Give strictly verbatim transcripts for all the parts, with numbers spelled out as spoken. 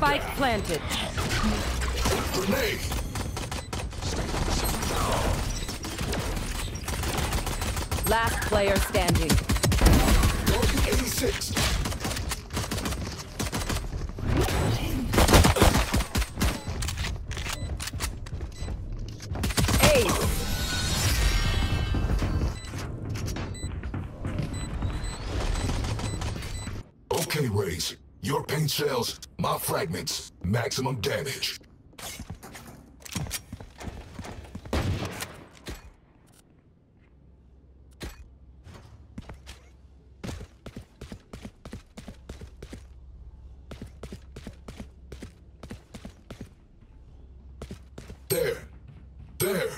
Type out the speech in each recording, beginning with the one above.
Spike planted. Grenade. Last player standing. eighty-six. Ace. Okay, Raze. Your paint shells, my fragments. Maximum damage. There. There.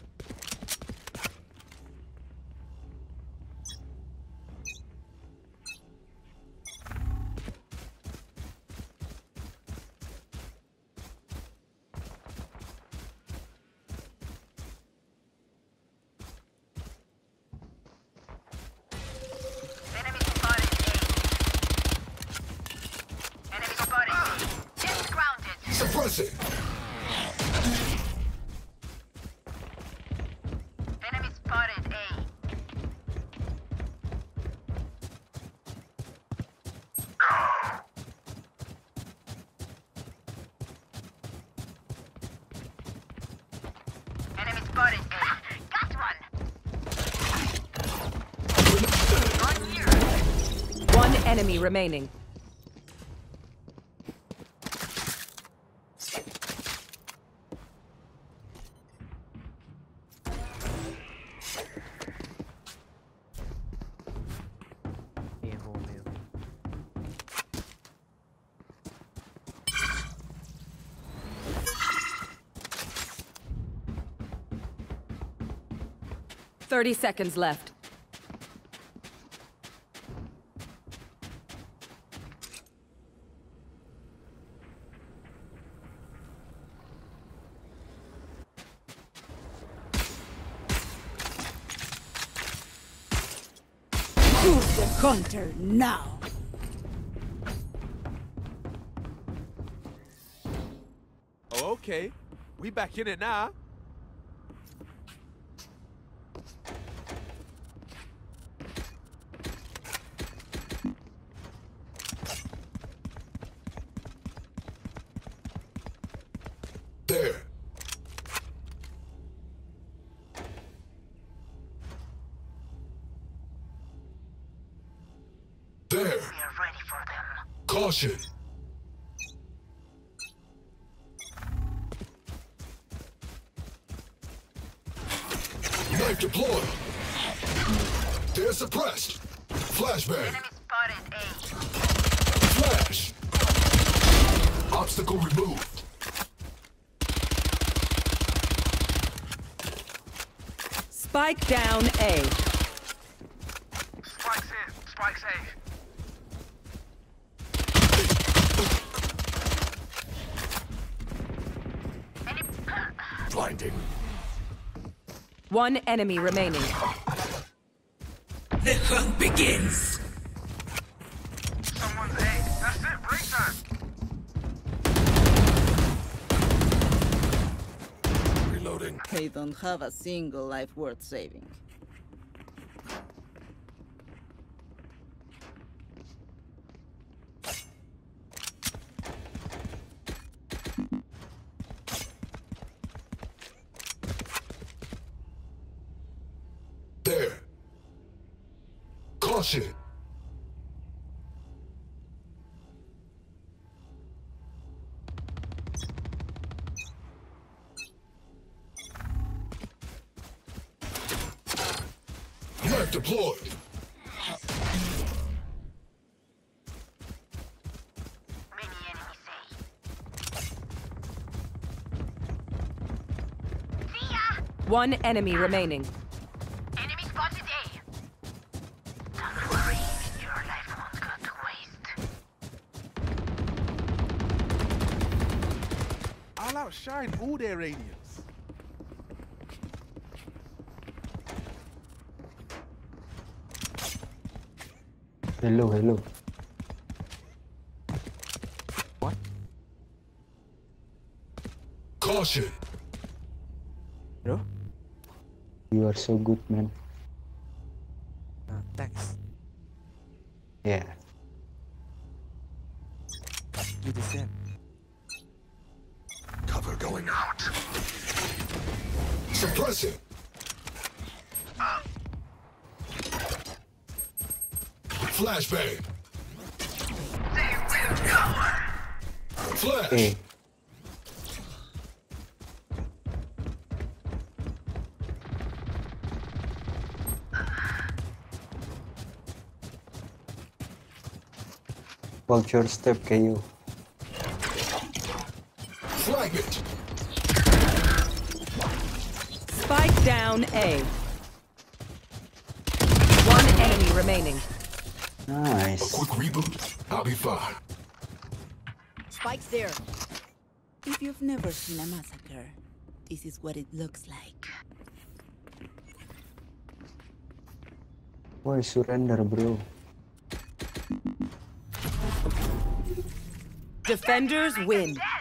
Suppress it. Enemy spotted A. Enemy spotted A. Got one. One here. One enemy remaining. Thirty seconds left. Who's the counter now? Oh, okay. We back in it now. There. There. We are ready for them. Caution. Knife deployed. They're suppressed. Flashbang. Enemy spotted A. Flash. Obstacle removed. Spike down A. Spikes in. Spikes A. Enemy. Blinding. One enemy remaining. The hunt begins. Someone's A. That's it. Break time. Reloading. They don't have a single life worth saving. There. Caution. Knife deployed. Many enemies A. See ya! One enemy remaining. Enemy spotted A. Don't worry, your life won't go to waste. I'll outshine all their radiance. Hello, hello. What? Caution. Bro? You are so good, man. Uh, thanks. Yeah. You the same. Cover going out. Suppressing. Flashbang. Flash. Hey. Watch your step, K U. Fragment. Spike down A. One enemy remaining. A Nice. quick reboot. I'll be fine. Spike's there. If you've never seen a massacre, this is what it looks like. Why surrender, bro? Defenders win.